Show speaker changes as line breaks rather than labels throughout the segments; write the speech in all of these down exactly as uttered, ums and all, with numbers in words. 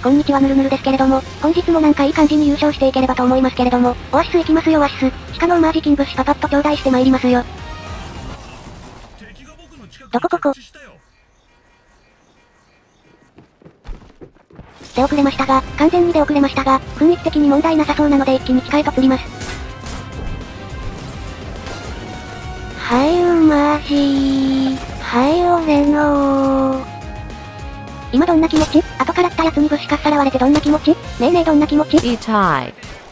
こんにちはぬるぬるですけれども、本日もなんかいい感じに優勝していければと思いますけれども、オアシス行きますよオアシス。地下のマージ金物資パパッと頂戴して参りますよ。どこここ。出遅れましたが、完全に出遅れましたが、雰囲気的に問題なさそうなので一気に機械と釣ります。はいよマジー。はい俺のー。今どんな気持ち？後から来たやつにぶしかっさらわれてどんな気持ち？ねえねえどんな気持ち？
痛い。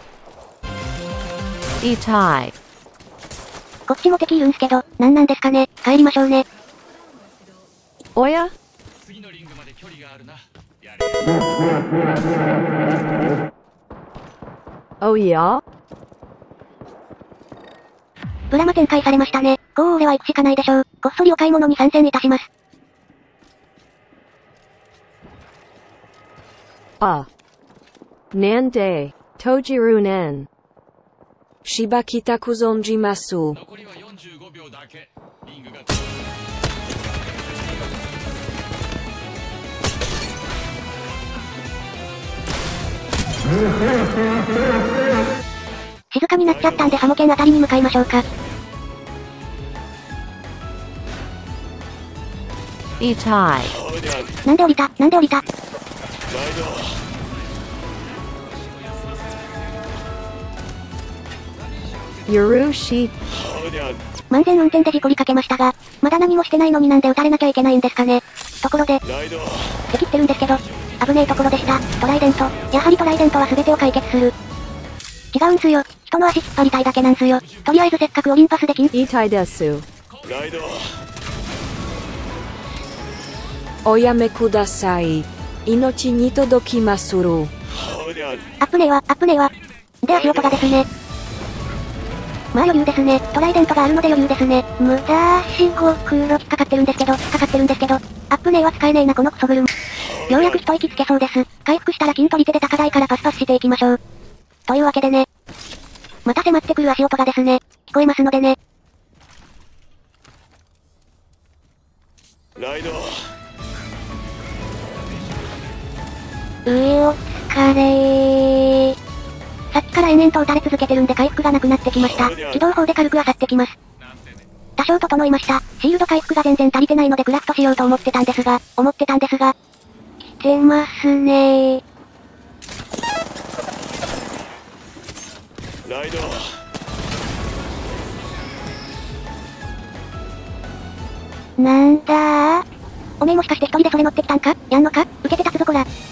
痛い。
こっちも敵いるんすけど、なんなんですかね。帰りましょうね。
おや？
次のリングまで距離があるな。
おや？
プラマ展開されましたね。こう俺は行くしかないでしょう。こっそりお買い物に参戦いたします。
あ。なんで、トジルネン。しばきたく存じます。
残りはよんじゅうごびょうだけ。リングが
静かになっちゃったんでサモケンあたりに向かいましょうか。
痛い。
なんで降りたなんで降りた
許し。
万全運転で事故りかけましたが、まだ何もしてないのになんで撃たれなきゃいけないんですかね。ところで、敵ってるんですけど、危ねえところでした。トライデント。やはりトライデントは全てを解決する。違うんすよ。人の足引っ張りたいだけなんすよ。とりあえずせっかくオリンパスできん。
痛いです。おやめください。命に届きまする。
アップネーは、アップネーは。で足音がですね。まあ余裕ですね。トライデントがあるので余裕ですね。無駄足ご苦労引っかかってるんですけど、引っかかってるんですけど、アップネーは使えねえなこのクソグルム。ようやく一息つけそうです。回復したら金取り手で高台からパスパスしていきましょう。というわけでね。また迫ってくる足音がですね、聞こえますのでね。
ライド。
うえお疲れー。さっきから延々と撃たれ続けてるんで回復がなくなってきました。起動砲で軽く漁ってきます。多少整いました。シールド回復が全然足りてないのでクラフトしようと思ってたんですが、思ってたんですが。来てますねー。
ライド。
なんだーおめえもしかして一人でそれ乗ってきたんかやんのか受けて立つぞこら。